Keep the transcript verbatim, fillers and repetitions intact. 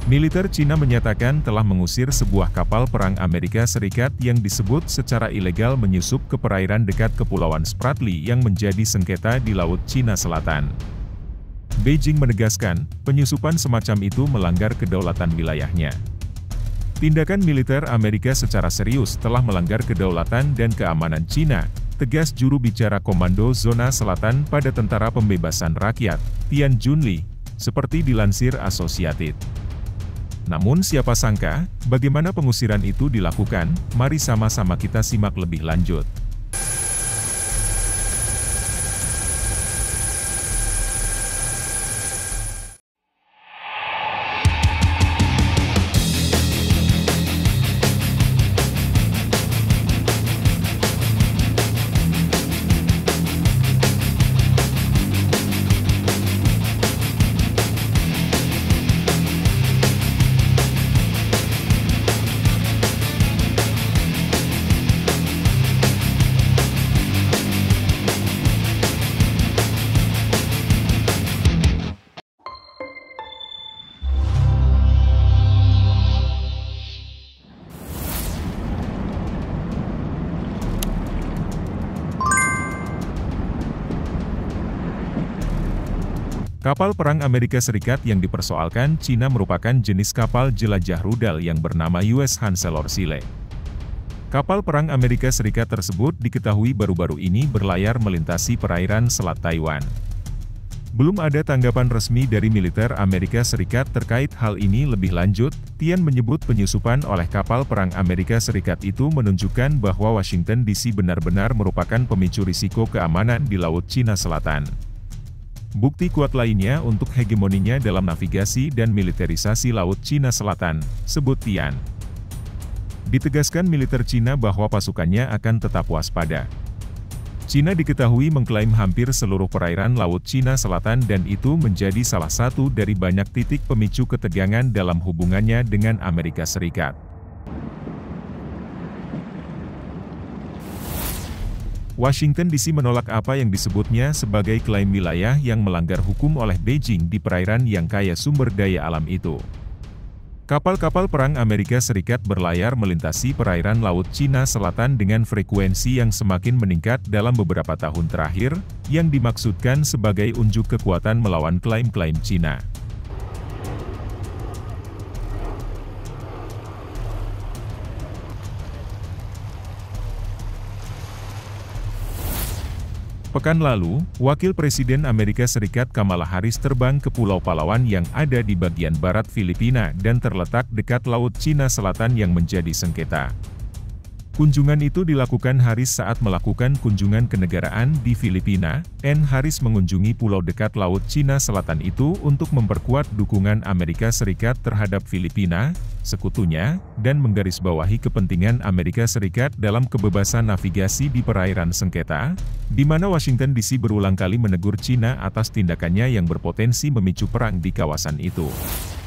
Militer Cina menyatakan telah mengusir sebuah kapal perang Amerika Serikat yang disebut secara ilegal menyusup ke perairan dekat Kepulauan Spratly yang menjadi sengketa di Laut Cina Selatan. Beijing menegaskan, penyusupan semacam itu melanggar kedaulatan wilayahnya. Tindakan militer Amerika secara serius telah melanggar kedaulatan dan keamanan Cina, tegas juru bicara Komando Zona Selatan pada Tentara Pembebasan Rakyat, Tian Junli, seperti dilansir Associated. Namun siapa sangka, bagaimana pengusiran itu dilakukan? Mari sama-sama kita simak lebih lanjut. Kapal perang Amerika Serikat yang dipersoalkan Cina merupakan jenis kapal jelajah rudal yang bernama U S Chancellor Sile. Kapal perang Amerika Serikat tersebut diketahui baru-baru ini berlayar melintasi perairan Selat Taiwan. Belum ada tanggapan resmi dari militer Amerika Serikat terkait hal ini lebih lanjut. Tian menyebut penyusupan oleh kapal perang Amerika Serikat itu menunjukkan bahwa Washington D C benar-benar merupakan pemicu risiko keamanan di Laut Cina Selatan. Bukti kuat lainnya untuk hegemoninya dalam navigasi dan militerisasi Laut Cina Selatan, sebut Tian. Ditegaskan militer Cina bahwa pasukannya akan tetap waspada. Cina diketahui mengklaim hampir seluruh perairan Laut Cina Selatan dan itu menjadi salah satu dari banyak titik pemicu ketegangan dalam hubungannya dengan Amerika Serikat. Washington D C menolak apa yang disebutnya sebagai klaim wilayah yang melanggar hukum oleh Beijing di perairan yang kaya sumber daya alam itu. Kapal-kapal perang Amerika Serikat berlayar melintasi perairan Laut Cina Selatan dengan frekuensi yang semakin meningkat dalam beberapa tahun terakhir, yang dimaksudkan sebagai unjuk kekuatan melawan klaim-klaim Cina. Pekan lalu, Wakil Presiden Amerika Serikat Kamala Harris terbang ke Pulau Palawan yang ada di bagian barat Filipina dan terletak dekat Laut Cina Selatan yang menjadi sengketa. Kunjungan itu dilakukan Harris saat melakukan kunjungan kenegaraan di Filipina. N. Harris mengunjungi pulau dekat Laut Cina Selatan itu untuk memperkuat dukungan Amerika Serikat terhadap Filipina, sekutunya, dan menggarisbawahi kepentingan Amerika Serikat dalam kebebasan navigasi di perairan sengketa, di mana Washington D C berulang kali menegur Cina atas tindakannya yang berpotensi memicu perang di kawasan itu.